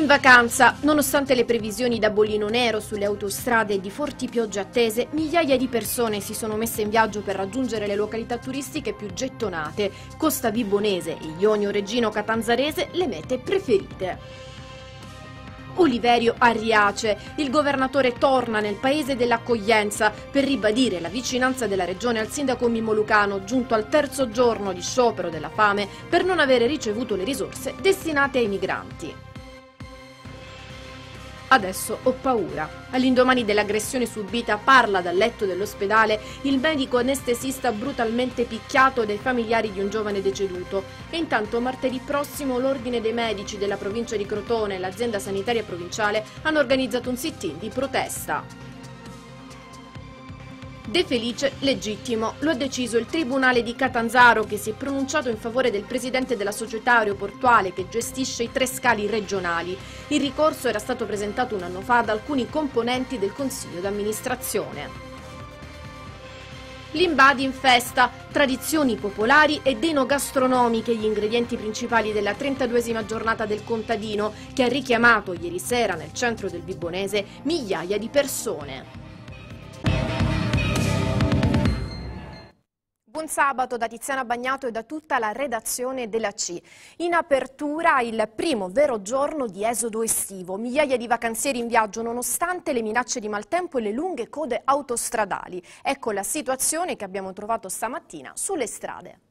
vacanza, nonostante le previsioni da bollino nero sulle autostrade e di forti piogge attese, migliaia di persone si sono messe in viaggio per raggiungere le località turistiche più gettonate. Costa Vibonese e Ionio Regino Catanzarese le mete preferite. Oliverio a Riace. Il governatore torna nel paese dell'accoglienza per ribadire la vicinanza della regione al sindaco Mimmo Lucano, giunto al terzo giorno di sciopero della fame per non avere ricevuto le risorse destinate ai migranti. Adesso ho paura. All'indomani dell'aggressione subita parla dal letto dell'ospedale il medico anestesista brutalmente picchiato dai familiari di un giovane deceduto. E intanto martedì prossimo l'Ordine dei Medici della provincia di Crotone e l'azienda sanitaria provinciale hanno organizzato un sit-in di protesta. De Felice legittimo, lo ha deciso il Tribunale di Catanzaro, che si è pronunciato in favore del presidente della società aeroportuale che gestisce i 3 scali regionali. Il ricorso era stato presentato un anno fa da alcuni componenti del Consiglio d'amministrazione. L'Imbadi in festa, tradizioni popolari ed enogastronomiche gli ingredienti principali della 32esima giornata del contadino, che ha richiamato ieri sera nel centro del Vibonese migliaia di persone. Buon sabato da Tiziana Bagnato e da tutta la redazione della C. In apertura il primo vero giorno di esodo estivo. Migliaia di vacanzieri in viaggio nonostante le minacce di maltempo e le lunghe code autostradali. Ecco la situazione che abbiamo trovato stamattina sulle strade.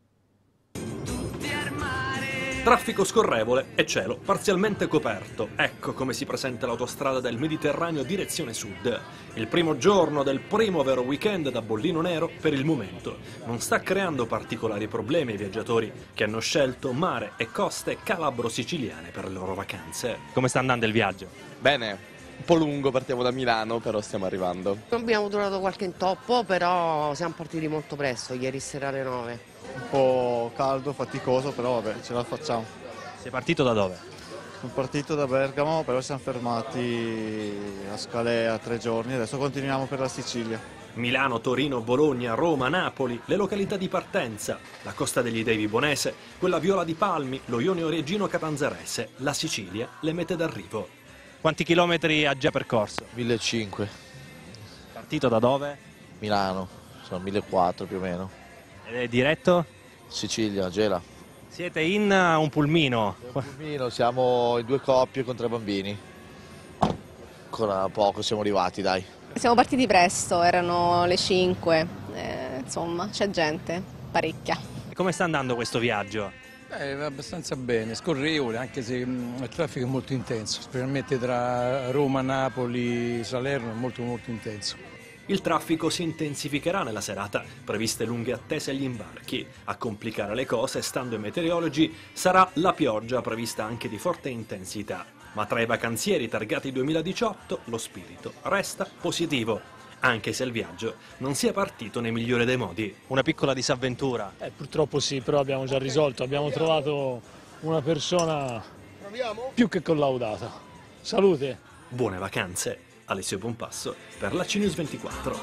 Traffico scorrevole e cielo parzialmente coperto. Ecco come si presenta l'autostrada del Mediterraneo direzione sud. Il primo giorno del primo vero weekend da bollino nero per il momento non sta creando particolari problemi ai viaggiatori che hanno scelto mare e coste calabro-siciliane per le loro vacanze. Come sta andando il viaggio? Bene, un po' lungo, partiamo da Milano, però stiamo arrivando. Abbiamo durato qualche intoppo, però siamo partiti molto presto, ieri sera alle 9. Un po' caldo, faticoso, però vabbè, ce la facciamo. Sei partito da dove? Sono partito da Bergamo, però siamo fermati a Scalea 3 giorni, adesso continuiamo per la Sicilia. Milano, Torino, Bologna, Roma, Napoli, le località di partenza, la Costa degli Dei Vibonese, quella Viola di Palmi, lo Ionio Regino Catanzarese, la Sicilia, le mete d'arrivo. Quanti chilometri ha già percorso? 1500. Partito da dove? Milano, sono 1400 più o meno. Ed è diretto? Sicilia, Gela. Siete in un pulmino? Un pulmino, siamo in 2 coppie con 3 bambini. Ancora poco siamo arrivati, dai. Siamo partiti presto, erano le 5, insomma c'è gente, parecchia. Come sta andando questo viaggio? Va abbastanza bene, scorrevole, anche se il traffico è molto intenso, specialmente tra Roma, Napoli, Salerno è molto intenso. Il traffico si intensificherà nella serata, previste lunghe attese agli imbarchi. A complicare le cose, stando ai meteorologi, sarà la pioggia prevista anche di forte intensità. Ma tra i vacanzieri targati 2018 lo spirito resta positivo, anche se il viaggio non sia partito nei migliori dei modi. Una piccola disavventura? Purtroppo sì, però abbiamo già risolto, abbiamo trovato una persona più che collaudata. Salute! Buone vacanze! Alessio Pompasso per la CNews 24.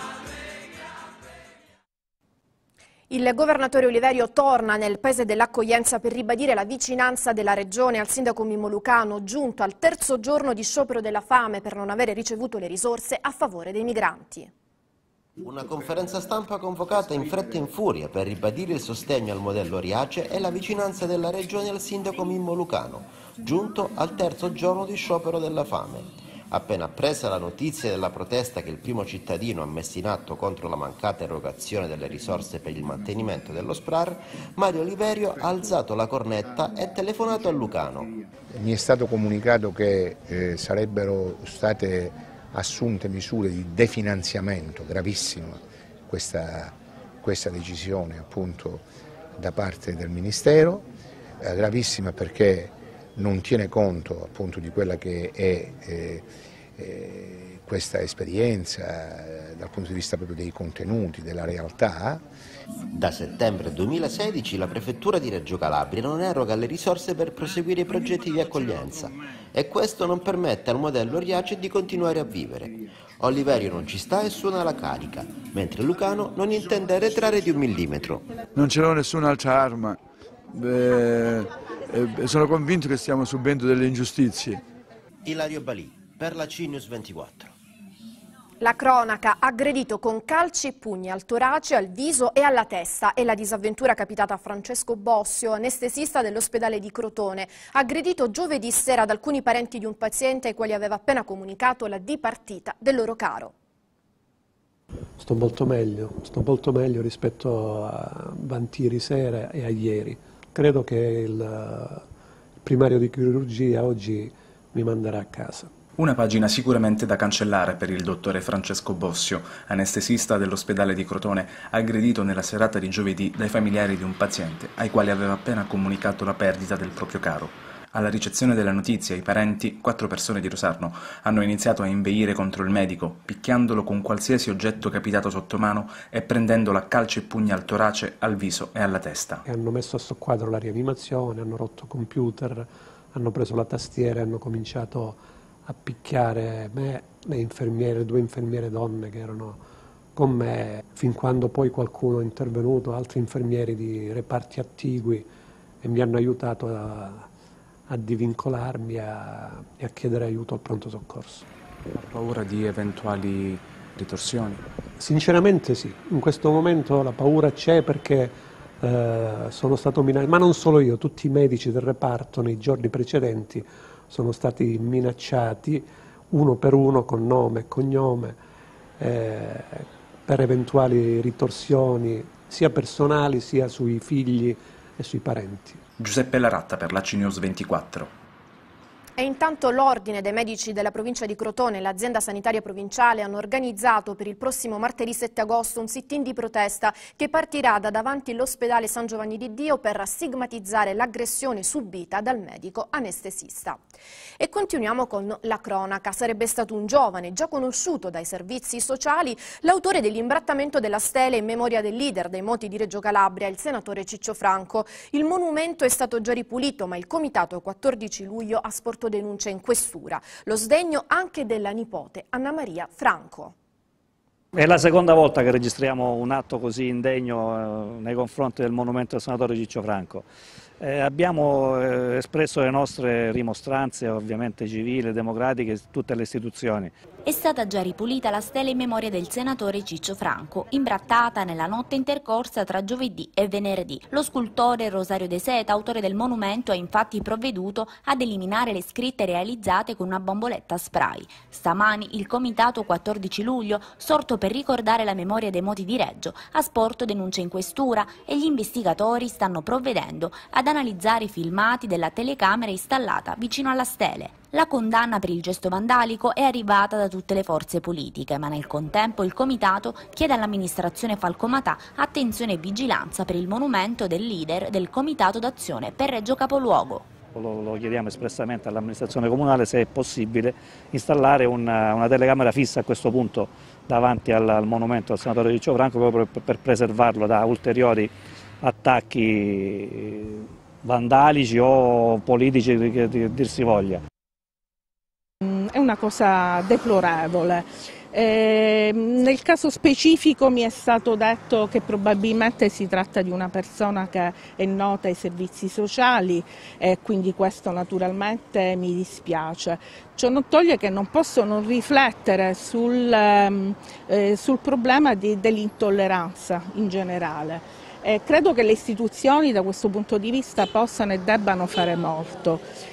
Il governatore Oliverio torna nel paese dell'accoglienza per ribadire la vicinanza della regione al sindaco Mimmo Lucano, giunto al terzo giorno di sciopero della fame per non avere ricevuto le risorse a favore dei migranti. Una conferenza stampa convocata in fretta e in furia per ribadire il sostegno al modello Riace e la vicinanza della regione al sindaco Mimmo Lucano, giunto al terzo giorno di sciopero della fame. Appena appresa la notizia della protesta che il primo cittadino ha messo in atto contro la mancata erogazione delle risorse per il mantenimento dello SPRAR, Mario Oliverio ha alzato la cornetta e telefonato a Lucano. Mi è stato comunicato che sarebbero state assunte misure di definanziamento, gravissima questa decisione appunto da parte del Ministero, gravissima perché non tiene conto appunto di quella che è questa esperienza dal punto di vista proprio dei contenuti, della realtà. Da settembre 2016 la Prefettura di Reggio Calabria non eroga le risorse per proseguire i progetti di accoglienza e questo non permette al modello Riace di continuare a vivere. Oliverio non ci sta e suona la carica, mentre Lucano non intende arretrare di un millimetro. Non ce l'ho nessun'altra arma. sono convinto che stiamo subendo delle ingiustizie. Ilario Balì, per la CNews 24. La cronaca, aggredito con calci e pugni al torace, al viso e alla testa. È la disavventura capitata a Francesco Bossio, anestesista dell'ospedale di Crotone, aggredito giovedì sera da alcuni parenti di un paziente ai quali aveva appena comunicato la dipartita del loro caro. Sto molto meglio rispetto avanti ieri sera e a ieri. Credo che il primario di chirurgia oggi mi manderà a casa. Una pagina sicuramente da cancellare per il dottore Francesco Bossio, anestesista dell'ospedale di Crotone, aggredito nella serata di giovedì dai familiari di un paziente ai quali aveva appena comunicato la perdita del proprio caro. Alla ricezione della notizia i parenti, 4 persone di Rosarno, hanno iniziato a inveire contro il medico, picchiandolo con qualsiasi oggetto capitato sotto mano e prendendolo a calci e pugni al torace, al viso e alla testa. Hanno messo a soqquadro la rianimazione, hanno rotto computer, hanno preso la tastiera e hanno cominciato a picchiare me, le 2 infermiere donne che erano con me, fin quando poi qualcuno è intervenuto, altri infermieri di reparti attigui, e mi hanno aiutato a divincolarmi e a chiedere aiuto al pronto soccorso. Ha paura di eventuali ritorsioni? Sinceramente sì, in questo momento la paura c'è perché sono stato minacciato, ma non solo io, tutti i medici del reparto nei giorni precedenti sono stati minacciati uno per uno con nome e cognome per eventuali ritorsioni sia personali sia sui figli e sui parenti. Giuseppe Laratta per la CNews 24. E intanto l'Ordine dei Medici della provincia di Crotone e l'azienda sanitaria provinciale hanno organizzato per il prossimo martedì 7 agosto un sit-in di protesta che partirà da davanti l'ospedale San Giovanni di Dio per stigmatizzare l'aggressione subita dal medico anestesista. E continuiamo con la cronaca. Sarebbe stato un giovane già conosciuto dai servizi sociali l'autore dell'imbrattamento della stele in memoria del leader dei moti di Reggio Calabria, il senatore Ciccio Franco. Il monumento è stato già ripulito, ma il comitato 14 luglio ha sporto denuncia in questura. Lo sdegno anche della nipote Anna Maria Franco. È la seconda volta che registriamo un atto così indegno nei confronti del monumento del senatore Ciccio Franco. Abbiamo espresso le nostre rimostranze, ovviamente civili, democratiche, tutte le istituzioni. È stata già ripulita la stela in memoria del senatore Ciccio Franco, imbrattata nella notte intercorsa tra giovedì e venerdì. Lo scultore Rosario De Seta, autore del monumento, ha infatti provveduto ad eliminare le scritte realizzate con una bomboletta spray. Stamani il comitato 14 luglio, sorto per ricordare la memoria dei moti di Reggio, ha sporto denuncia in questura e gli investigatori stanno provvedendo ad analizzare i filmati della telecamera installata vicino alla stele. La condanna per il gesto vandalico è arrivata da tutte le forze politiche, ma nel contempo il comitato chiede all'amministrazione Falcomatà attenzione e vigilanza per il monumento del leader del comitato d'azione per Reggio Capoluogo. Lo chiediamo espressamente all'amministrazione comunale se è possibile installare una telecamera fissa a questo punto davanti al monumento del senatore Ciccio Franco proprio per preservarlo da ulteriori attacchi vandalici o politici che dir si voglia. È una cosa deplorevole. Nel caso specifico mi è stato detto che probabilmente si tratta di una persona che è nota ai servizi sociali e quindi questo naturalmente mi dispiace. Ciò non toglie che non posso non riflettere sul problema dell'intolleranza in generale. Credo che le istituzioni da questo punto di vista possano e debbano fare molto.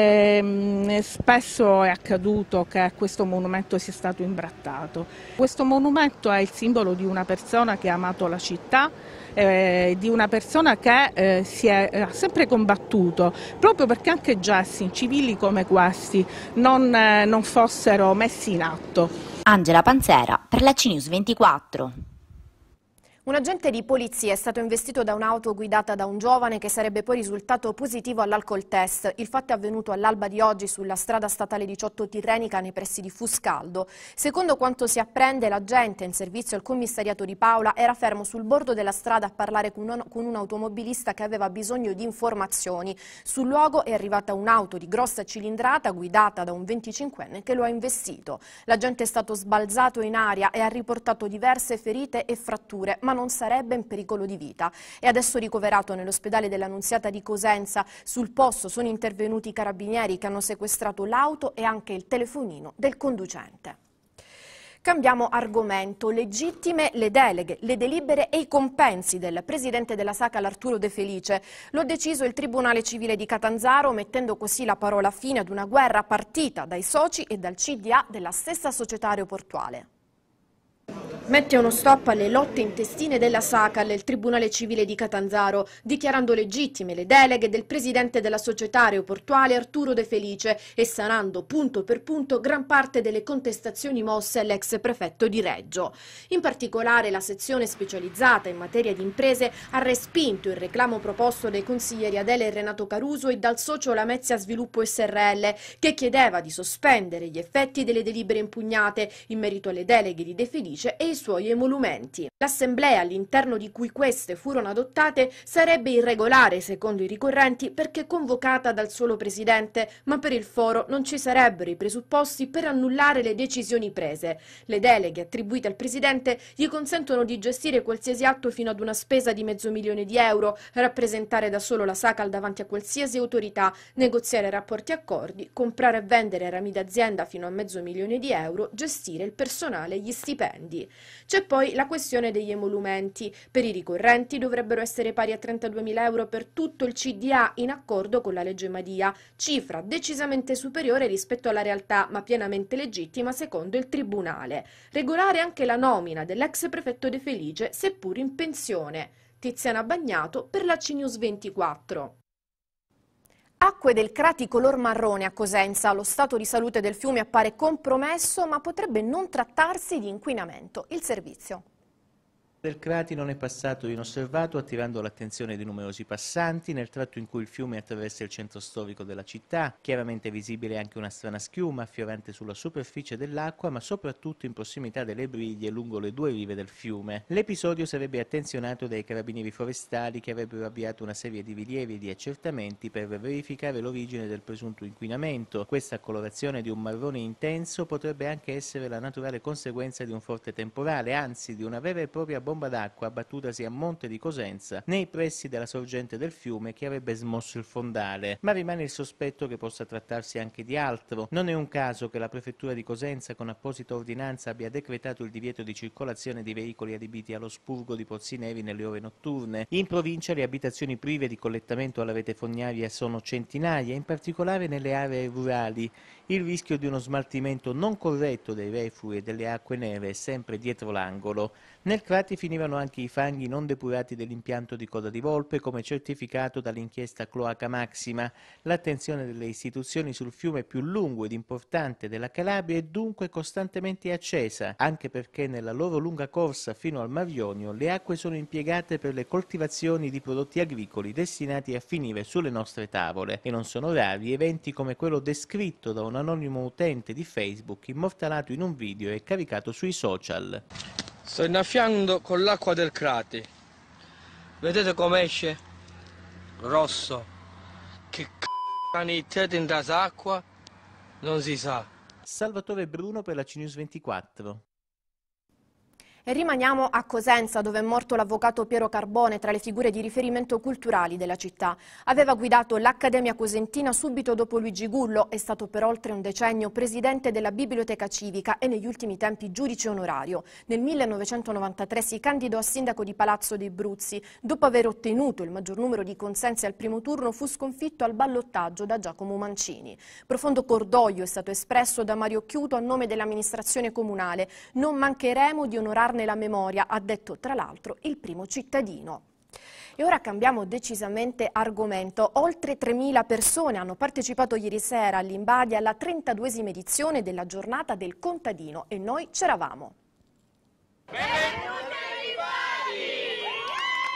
Spesso è accaduto che questo monumento sia stato imbrattato. Questo monumento è il simbolo di una persona che ha amato la città, di una persona che ha sempre combattuto, proprio perché anche gesti incivili come questi non fossero messi in atto. Angela Panzera per la CNews 24. Un agente di polizia è stato investito da un'auto guidata da un giovane che sarebbe poi risultato positivo all'alcol test. Il fatto è avvenuto all'alba di oggi sulla strada statale 18 Tirrenica nei pressi di Fuscaldo. Secondo quanto si apprende, l'agente in servizio al commissariato di Paola era fermo sul bordo della strada a parlare con un automobilista che aveva bisogno di informazioni. Sul luogo è arrivata un'auto di grossa cilindrata guidata da un 25enne che lo ha investito. L'agente è stato sbalzato in aria e ha riportato diverse ferite e fratture, ma non non sarebbe in pericolo di vita. È adesso ricoverato nell'ospedale dell'Annunziata di Cosenza. Sul posto sono intervenuti i carabinieri che hanno sequestrato l'auto e anche il telefonino del conducente. Cambiamo argomento. Legittime le deleghe, le delibere e i compensi del presidente della SACAL Arturo De Felice. Lo ha deciso il Tribunale Civile di Catanzaro, mettendo così la parola fine ad una guerra partita dai soci e dal CDA della stessa società aeroportuale. Mette uno stop alle lotte intestine della SACAL il Tribunale Civile di Catanzaro, dichiarando legittime le deleghe del presidente della società aeroportuale Arturo De Felice e sanando punto per punto gran parte delle contestazioni mosse all'ex prefetto di Reggio. In particolare la sezione specializzata in materia di imprese ha respinto il reclamo proposto dai consiglieri Adele e Renato Caruso e dal socio Lamezia Sviluppo SRL, che chiedeva di sospendere gli effetti delle delibere impugnate in merito alle deleghe di De Felice e i suoi emolumenti. L'assemblea all'interno di cui queste furono adottate sarebbe irregolare secondo i ricorrenti perché convocata dal solo presidente, ma per il foro non ci sarebbero i presupposti per annullare le decisioni prese. Le deleghe attribuite al presidente gli consentono di gestire qualsiasi atto fino ad una spesa di €500.000, rappresentare da solo la SACAL davanti a qualsiasi autorità, negoziare rapporti e accordi, comprare e vendere rami d'azienda fino a €500.000, gestire il personale e gli stipendi. C'è poi la questione degli emolumenti. Per i ricorrenti dovrebbero essere pari a €32.000 per tutto il CDA in accordo con la legge Madia, cifra decisamente superiore rispetto alla realtà ma pienamente legittima secondo il Tribunale. Regolare anche la nomina dell'ex prefetto De Felice, seppur in pensione. Tiziana Bagnato per la CNews 24. Acque del Crati color marrone a Cosenza. Lo stato di salute del fiume appare compromesso, ma potrebbe non trattarsi di inquinamento. Il servizio. Del Crati non è passato inosservato, attirando l'attenzione di numerosi passanti nel tratto in cui il fiume attraversa il centro storico della città. Chiaramente visibile anche una strana schiuma affiorante sulla superficie dell'acqua, ma soprattutto in prossimità delle briglie lungo le due rive del fiume. L'episodio sarebbe attenzionato dai carabinieri forestali, che avrebbero avviato una serie di rilievi e di accertamenti per verificare l'origine del presunto inquinamento. Questa colorazione di un marrone intenso potrebbe anche essere la naturale conseguenza di un forte temporale, anzi di una vera e propria bomba d'acqua abbattutasi a monte di Cosenza, nei pressi della sorgente del fiume, che avrebbe smosso il fondale. Ma rimane il sospetto che possa trattarsi anche di altro. Non è un caso che la prefettura di Cosenza, con apposita ordinanza, abbia decretato il divieto di circolazione di veicoli adibiti allo spurgo di Pozzinevi nelle ore notturne. In provincia le abitazioni prive di collettamento alla rete fognaria sono centinaia, in particolare nelle aree rurali. Il rischio di uno smaltimento non corretto dei reflui e delle acque nere è sempre dietro l'angolo. Nel Crati finivano anche i fanghi non depurati dell'impianto di Coda di Volpe, come certificato dall'inchiesta Cloaca Maxima. L'attenzione delle istituzioni sul fiume più lungo ed importante della Calabria è dunque costantemente accesa, anche perché nella loro lunga corsa fino al Mar Ionio le acque sono impiegate per le coltivazioni di prodotti agricoli destinati a finire sulle nostre tavole, e non sono rari eventi come quello descritto da un anonimo utente di Facebook, immortalato in un video e caricato sui social. Sto innaffiando con l'acqua del Crati. Vedete come esce? Rosso. Che c***o iniziate in acqua? Non si sa. Salvatore Bruno per la CNews 24. E rimaniamo a Cosenza, dove è morto l'avvocato Piero Carbone, tra le figure di riferimento culturali della città. Aveva guidato l'Accademia Cosentina subito dopo Luigi Gullo, è stato per oltre un decennio presidente della Biblioteca Civica e negli ultimi tempi giudice onorario. Nel 1993 si candidò a sindaco di Palazzo dei Bruzzi. Dopo aver ottenuto il maggior numero di consensi al primo turno, fu sconfitto al ballottaggio da Giacomo Mancini. Profondo cordoglio è stato espresso da Mario Chiuto a nome dell'amministrazione comunale. Non mancheremo di onorarne la memoria, ha detto tra l'altro il primo cittadino. E ora cambiamo decisamente argomento. Oltre 3.000 persone hanno partecipato ieri sera all'Imbadia alla 32esima edizione della giornata del contadino e noi c'eravamo.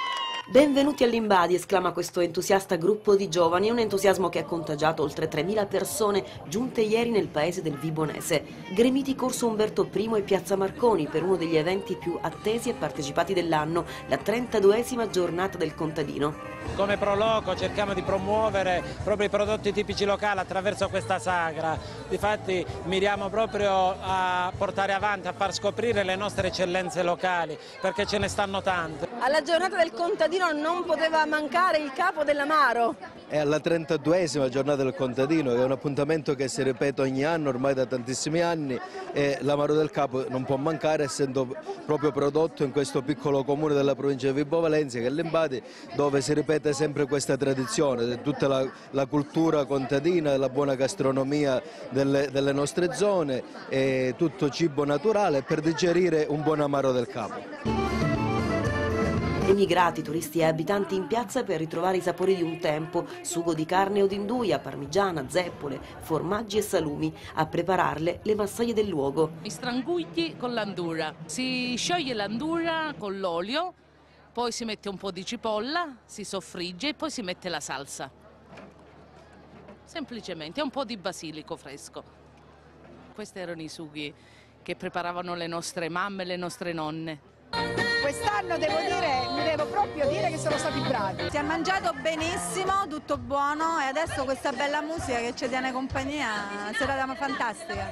Benvenuti all'Imbadi, esclama questo entusiasta gruppo di giovani, un entusiasmo che ha contagiato oltre 3.000 persone giunte ieri nel paese del Vibonese. Gremiti Corso Umberto I e Piazza Marconi per uno degli eventi più attesi e partecipati dell'anno, la 32esima giornata del contadino. Come Proloco cerchiamo di promuovere proprio i prodotti tipici locali attraverso questa sagra. Difatti miriamo proprio a portare avanti, a far scoprire le nostre eccellenze locali, perché ce ne stanno tante. Alla giornata del contadino non poteva mancare il capo dell'amaro. È alla 32esima giornata del contadino, che è un appuntamento che si ripete ogni anno ormai da tantissimi anni, e l'amaro del capo non può mancare, essendo proprio prodotto in questo piccolo comune della provincia di Vibo Valentia, che è l'Imbadi, dove si ripete sempre questa tradizione, tutta la cultura contadina, la buona gastronomia delle nostre zone, e tutto cibo naturale per digerire un buon amaro del capo. Emigrati, turisti e abitanti in piazza per ritrovare i sapori di un tempo, sugo di carne o d'induia, parmigiana, zeppole, formaggi e salumi. A prepararle le massaie del luogo. I stranguigli con l'andura. Si scioglie l'andura con l'olio, poi si mette un po' di cipolla, si soffrigge e poi si mette la salsa. Semplicemente, un po' di basilico fresco. Questi erano i sughi che preparavano le nostre mamme e le nostre nonne. Quest'anno devo proprio dire che sono stati bravi. Si è mangiato benissimo, tutto buono, e adesso questa bella musica che ci tiene compagnia, serata fantastica.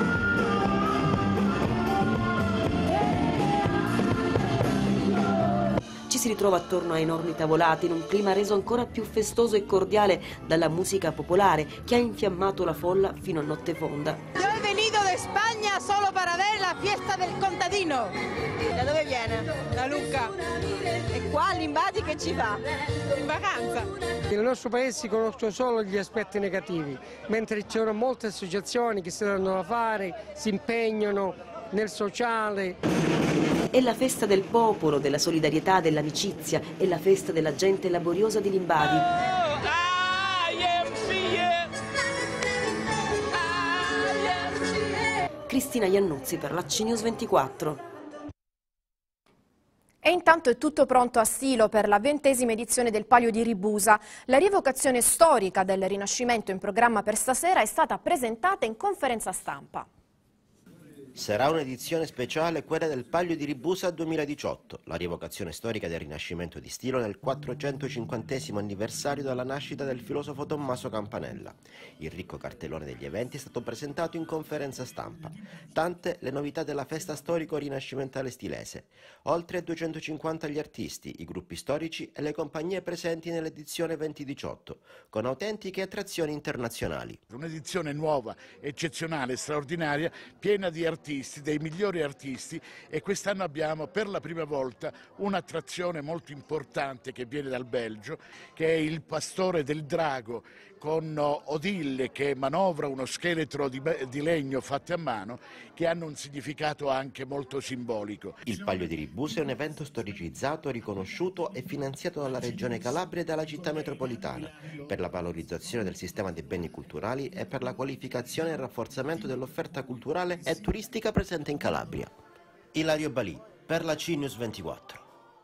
Ci si ritrova attorno a enormi tavolate in un clima reso ancora più festoso e cordiale dalla musica popolare che ha infiammato la folla fino a notte fonda. Io ho venuto da Spagna solo per avere la fiesta del contadino. Da dove viene? Da Lucca. E qua all'Imbadi che ci fa? In vacanza. Nel nostro paese si conoscono solo gli aspetti negativi, mentre ci sono molte associazioni che si danno da fare, si impegnano nel sociale. È la festa del popolo, della solidarietà, dell'amicizia, è la festa della gente laboriosa di Limbadi. Cristina Iannuzzi per la CNews 24. E intanto è tutto pronto a Stilo per la 20ª edizione del Palio di Ribusa. La rievocazione storica del Rinascimento in programma per stasera è stata presentata in conferenza stampa. Sarà un'edizione speciale quella del Palio di Ribusa 2018, la rievocazione storica del Rinascimento di Stilo nel 450° anniversario dalla nascita del filosofo Tommaso Campanella. Il ricco cartellone degli eventi è stato presentato in conferenza stampa. Tante le novità della festa storico-rinascimentale stilese. Oltre 250 gli artisti, i gruppi storici e le compagnie presenti nell'edizione 2018, con autentiche attrazioni internazionali. Un'edizione nuova, eccezionale, straordinaria, piena di artisti, dei migliori artisti, e quest'anno abbiamo per la prima volta un'attrazione molto importante che viene dal Belgio, che è il Pastore del Drago, con Odille che manovra uno scheletro di legno fatto a mano, che hanno un significato anche molto simbolico. Il Palio di Ribusa è un evento storicizzato, riconosciuto e finanziato dalla Regione Calabria e dalla città metropolitana per la valorizzazione del sistema dei beni culturali e per la qualificazione e il rafforzamento dell'offerta culturale e turistica presente in Calabria. Ilario Balì per la CNews 24.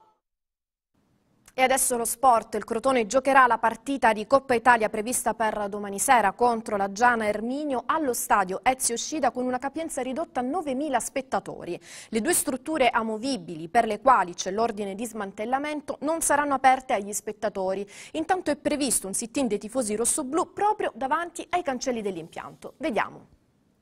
E adesso lo sport. Il Crotone giocherà la partita di Coppa Italia prevista per domani sera contro la Giana Erminio allo stadio Ezio Scida con una capienza ridotta a 9.000 spettatori. Le due strutture amovibili per le quali c'è l'ordine di smantellamento non saranno aperte agli spettatori. Intanto è previsto un sit-in dei tifosi rossoblù proprio davanti ai cancelli dell'impianto. Vediamo.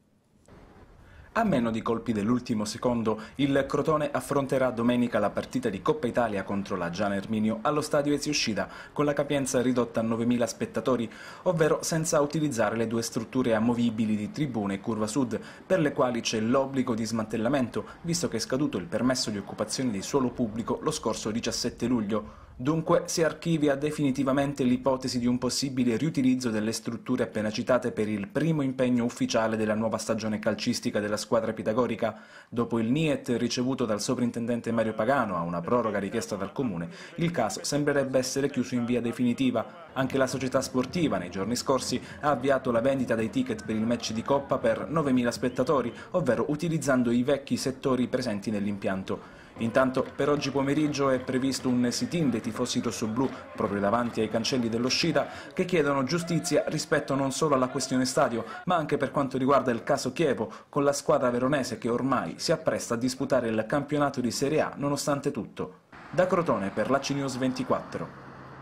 A meno di colpi dell'ultimo secondo, il Crotone affronterà domenica la partita di Coppa Italia contro la Giana Erminio allo stadio Ezio Scida con la capienza ridotta a 9.000 spettatori, ovvero senza utilizzare le due strutture amovibili di tribune e curva sud, per le quali c'è l'obbligo di smantellamento, visto che è scaduto il permesso di occupazione di suolo pubblico lo scorso 17 luglio. Dunque si archivia definitivamente l'ipotesi di un possibile riutilizzo delle strutture appena citate per il primo impegno ufficiale della nuova stagione calcistica della squadra pitagorica. Dopo il niet ricevuto dal sovrintendente Mario Pagano a una proroga richiesta dal Comune, il caso sembrerebbe essere chiuso in via definitiva. Anche la società sportiva nei giorni scorsi ha avviato la vendita dei ticket per il match di Coppa per 9.000 spettatori, ovvero utilizzando i vecchi settori presenti nell'impianto. Intanto per oggi pomeriggio è previsto un sit-in dei tifosi rossoblù proprio davanti ai cancelli dell'uscita, che chiedono giustizia rispetto non solo alla questione stadio, ma anche per quanto riguarda il caso Chievo, con la squadra veronese che ormai si appresta a disputare il campionato di Serie A nonostante tutto. Da Crotone per l'AC News 24.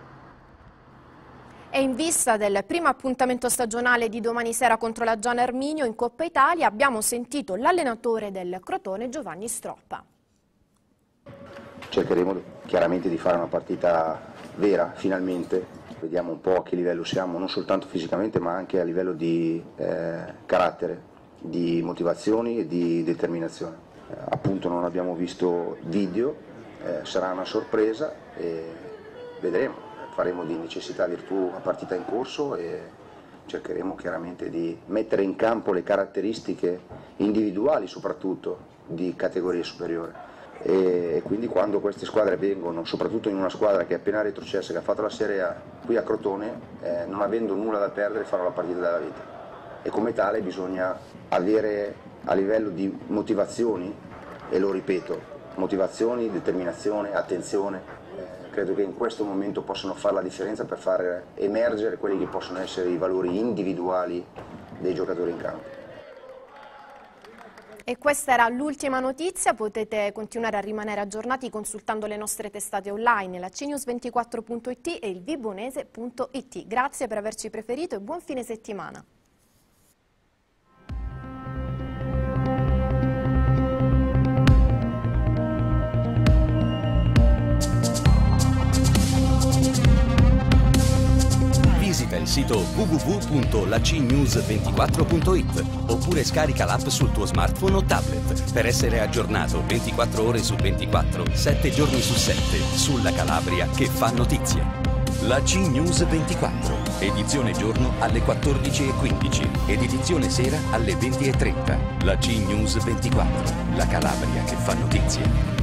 E in vista del primo appuntamento stagionale di domani sera contro la Gian Erminio in Coppa Italia abbiamo sentito l'allenatore del Crotone Giovanni Stroppa. Cercheremo chiaramente di fare una partita vera, finalmente. Vediamo un po' a che livello siamo, non soltanto fisicamente ma anche a livello di carattere, di motivazioni e di determinazione. Appunto non abbiamo visto video, sarà una sorpresa e vedremo. Faremo di necessità virtù a partita in corso e cercheremo chiaramente di mettere in campo le caratteristiche individuali soprattutto di categorie superiori e quindi quando queste squadre vengono, soprattutto in una squadra che è appena retrocessa, che ha fatto la Serie A qui a Crotone, non avendo nulla da perdere farà la partita della vita e come tale bisogna avere a livello di motivazioni, e lo ripeto, motivazioni, determinazione, attenzione. Credo che in questo momento possano fare la differenza per far emergere quelli che possono essere i valori individuali dei giocatori in campo. E questa era l'ultima notizia, potete continuare a rimanere aggiornati consultando le nostre testate online, la CNews24.it e il vibonese.it. Grazie per averci preferito e buon fine settimana. Visita il sito www.lacnews24.it oppure scarica l'app sul tuo smartphone o tablet per essere aggiornato 24 ore su 24, 7 giorni su 7 sulla Calabria che fa notizia. La CNews 24, edizione giorno alle 14:15 ed edizione sera alle 20:30. La CNews 24, la Calabria che fa notizia.